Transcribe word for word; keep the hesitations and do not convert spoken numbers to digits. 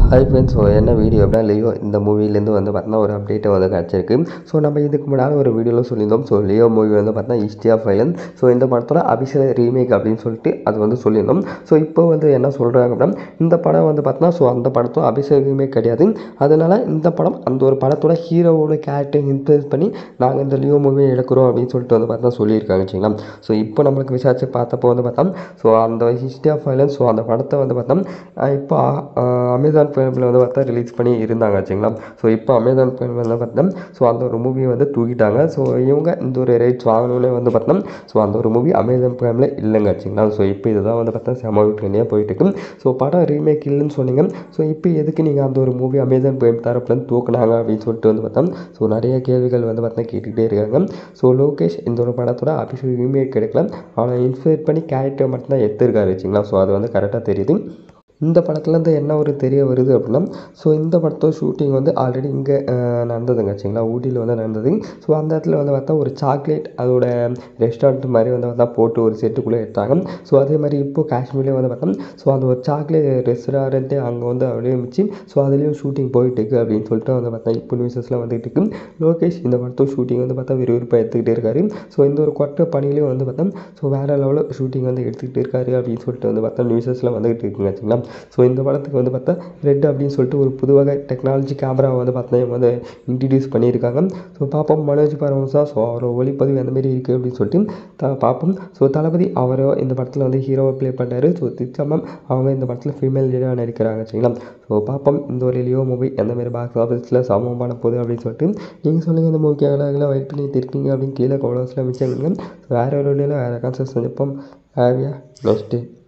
Hi friends. So என்ன video அப்படின்னா லியோ இந்த மூவிலேருந்து வந்து பார்த்தீங்கன்னா ஒரு அப்டேட்டை வந்து கிடச்சிருக்கு. ஸோ நம்ம இதுக்கு முன்னாடி ஒரு வீடியோவில் சொல்லியிருந்தோம். ஸோ லியோ மூவி வந்து பார்த்தீங்கன்னா ஹிஸ்ட்ரி ஆஃப் வயலன்ஸ். ஸோ இந்த படத்தோட அபிஷியல் ரீமேக் அப்படின்னு சொல்லிட்டு அது வந்து சொல்லியிருந்தோம். ஸோ இப்போ வந்து என்ன சொல்கிறாங்க அப்படின்னா இந்த படம் வந்து பார்த்தீங்கன்னா ஸோ அந்த படத்தோட அபிஷியல் ரீமேக் கிடையாது. அதனால் இந்த படம் அந்த ஒரு படத்தோட ஹீரோவோட கேரக்டரை இன்ஃப்ளூயன்ஸ் பண்ணி நாங்கள் இந்த லியோ மூவியை எடுக்கிறோம் அப்படின்னு சொல்லிட்டு வந்து பார்த்தா சொல்லியிருக்காங்க வச்சுங்களா. ஸோ இப்போ நம்மளுக்கு விசாரிச்சு பார்த்தப்போ வந்து பார்த்தோம் ஸோ அந்த ஹிஸ்ட்ரி ஆஃப் வயலன்ஸ் ஸோ அந்த படத்தை வந்து பார்த்தோம் இப்போ அமேசான் பிரைமில் வந்து பார்த்தா ரிலீஸ் பண்ணி இருந்தாங்க வச்சுங்களா. ஸோ இப்போ அமேசான் பிரைமில் வந்து பார்த்தோம் ஸோ அந்த ஒரு மூவியை வந்து தூக்கிட்டாங்க. ஸோ இவங்க இந்த ஒரு ரைட்ஸ் வாங்கணுன்னே வந்து பார்த்தோம் ஸோ அந்த ஒரு மூவி அமேசான் பிரைமில் இல்லைங்க வச்சுங்களா. ஸோ இப்போ இதுதான் வந்து பார்த்தா செம ட்ரெண்டியாக போயிட்டு இருக்கு. ஸோ படம் ரீமேக் இல்லைன்னு சொன்னீங்க. ஸோ இப்போ எதுக்கு நீங்கள் அந்த ஒரு மூவி அமேசான் பிரைம் தரப்புலேருந்து தூக்குனாங்க அப்படின்னு சொல்லிட்டு வந்து பார்த்தோம் ஸோ நிறைய கேள்விகள் வந்து பார்த்தா கேட்டுக்கிட்டே இருக்காங்க. ஸோ லோகேஷ் இந்த ஒரு படத்தோட அபிஷியல் ரீமேக் எடுக்கலாம், ஆனால் இன்ஸ்பயர் பண்ணி கேரக்டர் மட்டும்தான் எடுத்திருக்காரு வச்சுங்களா. ஸோ அது வந்து கரெக்டாக தெரியுது. இந்த படத்துலேருந்து என்ன ஒரு தெரிய வருது அப்படின்னா ஸோ இந்த படத்தோட ஷூட்டிங் வந்து ஆல்ரெடி இங்கே நடந்ததுங்க வச்சுங்களா, ஊட்டியில் வந்து நடந்தது. ஸோ அந்த இடத்துல வந்து பார்த்தா ஒரு சாக்லேட் அதோட ரெஸ்டாரண்ட் மாதிரி வந்து பார்த்தா போட்டு ஒரு செட்டுக்குள்ளே எடுத்தாங்க. ஸோ அதே மாதிரி இப்போது காஷ்மீர்லேயே வந்து பார்த்தோம் ஸோ அந்த ஒரு சாக்லேட் ரெஸ்டாரண்ட்டு அங்கே வந்து அப்படியே இருந்துச்சு. ஸோ அதுலேயும் ஷூட்டிங் போயிட்டு இருக்குது அப்படின்னு சொல்லிட்டு வந்து பார்த்தா இப்போ நியூஸஸ்லாம் வந்துட்டு இருக்கு. லோகேஷ் இந்த படத்தோட ஷூட்டிங் வந்து பார்த்தா விறுவிறுப்பாக எடுத்துக்கிட்டே இருக்காரு. ஸோ இந்த ஒரு கொட்ட பணியிலையும் வந்து பார்த்தோம் ஸோ வேறு லெவலில் ஷூட்டிங் வந்து எடுத்துக்கிட்டு இருக்காரு அப்படின்னு சொல்லிட்டு வந்து பார்த்தா நியூஸஸ்லாம் வந்துகிட்டு இருக்குங்க வச்சுங்களா. ஸோ இந்த படத்துக்கு வந்து பார்த்தா ரெட் அப்படின்னு சொல்லிட்டு ஒரு புது வகை டெக்னாலஜி கேமரா வந்து பார்த்தா இவங்க வந்து இன்ட்ரடியூஸ் பண்ணியிருக்காங்க. ஸோ பார்ப்போம் மனோஜ் பரமசா ஸோ அவரோட ஒளிப்பதிவு எந்த மாதிரி இருக்குது அப்படின்னு சொல்லிட்டு த பார்ப்போம். ஸோ தளபதி அவரோ இந்த படத்தில் வந்து ஹீரோவை ப்ளே பண்ணுறாரு. ஸோ திச்சமம் அவங்க இந்த படத்தில் ஃபீமேல் லீடாக நடிக்கிறாங்க சரிங்களா. ஸோ பார்ப்போம் இந்த ஒரு லியோ மூவி எந்த மாதிரி பாக்ஸ் ஆஃபீஸில் சமம் பண்ண போகுது அப்படின்னு சொல்லிட்டு நீங்கள் சொல்லுங்கள். இந்த மூவிக்கு எல்லாம் வெயிட் பண்ணிட்டு இருக்கீங்க அப்படின்னு கீழே கமெண்ட்ஸில் மிச்சம் வேறு ஒரு வீடியோவில் வேறு கான்செப்ட் சந்திப்போம். ஹேவியா நெக்ஸ்ட்டு